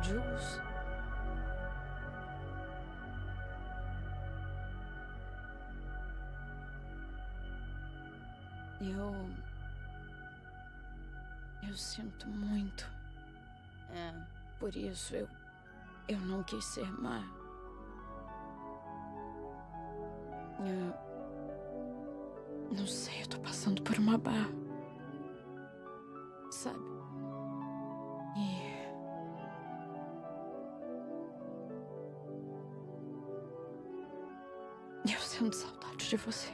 Jules. Eu sinto muito. Por isso eu não quis ser má. Não sei, eu tô passando por uma barra. Sabe? E eu sinto saudade de você.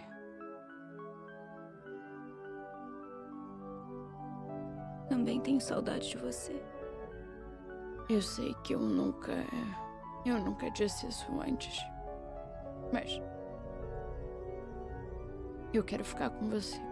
Também tenho saudade de você. Eu sei que eu nunca disse isso antes. Mas eu quero ficar com você.